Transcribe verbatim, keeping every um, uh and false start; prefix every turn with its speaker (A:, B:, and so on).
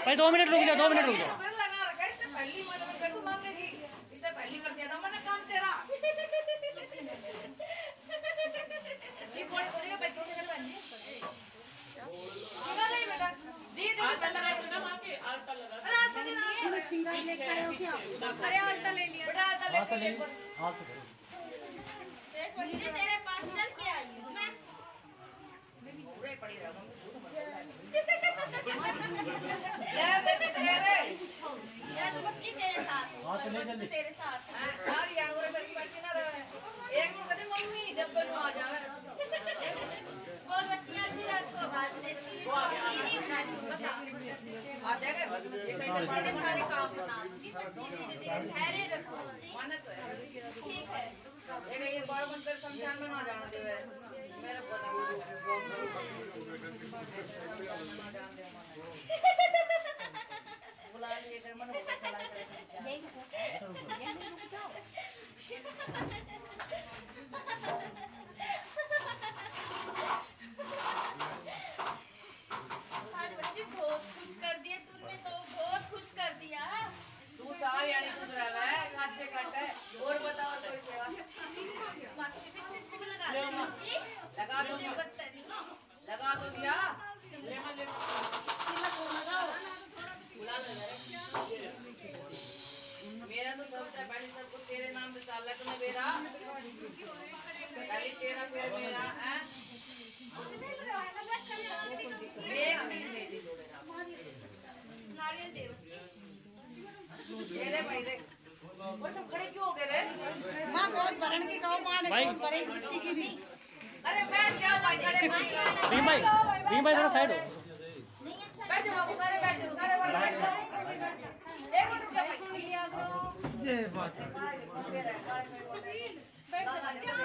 A: भाई दो मिनट रुक जाओ, दो मिनट रुक जाओ।
B: पहली कर दिया था मैंने काम तेरा। ये बोले बोले बच्चों के घर बनी लगा नहीं बेटा दी दी कलर है बेटा मां के आलता लगा अरे आलता नहीं ना सिंगार लेके आए हो क्या? अरे आलता ले लिया बेटा आलता लेके ले हां तो देख बोलिए तेरे पास चल के आई हूं मैं पूरे पड़ी रहा हूं ले बेटे तेरे यार तो बच्ची तेरे साथ हां तो ले जल्दी तेरे साथ यार यार और बैठ के ना रहे एक दिन कहते मम्मी जब बनवा आ जावे बोल बच्ची अच्छी रात को बात देती है नहीं उठाती बता आ जाएगा ये कहीं पे पड़े सारे काम बता धीरे धीरे धैर्य रखो माना तो है ठीक है एक ये गवर्नमेंट पर शमशान में ना जाना देवे मेरे को बुला लिए कर मन होगा चला कर यही यही रुक जाओ आज बच्चे बहुत खुश कर दिए तूने तो बहुत खुश कर दिया तू साल यानी खुश रहा है काटे काटे और बताओ कोई सेवा माथे पे कुमकुम लगा दे जी लगा दो लगा दो दिया ले ले किला को लगाओ बुला ले मेरा तो सबसे पहले सब कुछ तेरे नाम पे ताल्लुक में मेरा पहले तेरा फिर मेरा है एक चीज नहीं थी जोड़ेगा नारियल दे तेरे भाई रे और सब खड़े क्यों हो गए रे
C: मां बहुत भरण के कहो मां ने बहुत भरे इस बच्ची की भी
B: अरे बैठ जाओ भाई खड़े
A: भीम भाई भीम भाई थोड़ा साइड हो
B: बैठ जाओ बाबू सारे बैठ जाओ सारे बड़े बैठ जाओ एक मिनट रुक जा भाई
A: ये बात
B: बैठ जाओ